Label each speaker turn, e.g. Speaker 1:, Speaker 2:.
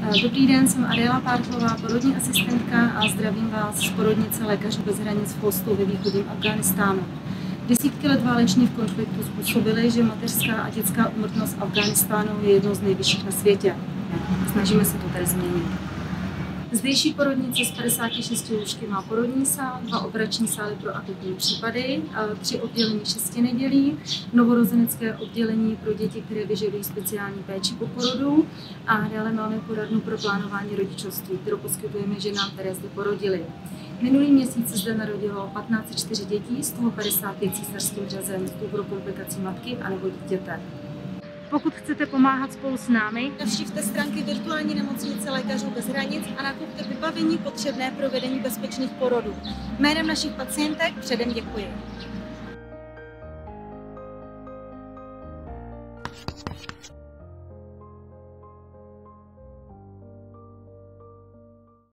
Speaker 1: Dobrý den, jsem Adéla Párchová, porodní asistentka a zdravím vás z porodnice Lékařů bez hranic v Khostu ve východním Afghánistánu. Desítky let válečných konfliktů způsobily, že mateřská a dětská úmrtnost v Afghánistánu je jednou z nejvyšších na světě. Snažíme se to tady změnit. Zdejší porodnice s 56 lůžky má porodní sál, 2 operační sály pro akutní případy, 3 oddělení 6 nedělí, novorozenecké oddělení pro děti, které vyžadují speciální péči po porodu a dále máme poradnu pro plánování rodičovství, kterou poskytujeme ženám, které zde porodily. Minulý měsíc se zde narodilo 1504 dětí, z toho 55 císařským řezem z důvodu komplikací matky anebo dítěte. Pokud chcete pomáhat spolu s námi, navštivte stránky virtuální nemocnice Lékařů bez hranic a nakupte vybavení potřebné pro vedení bezpečných porodů. Jménem našich pacientek předem děkuji.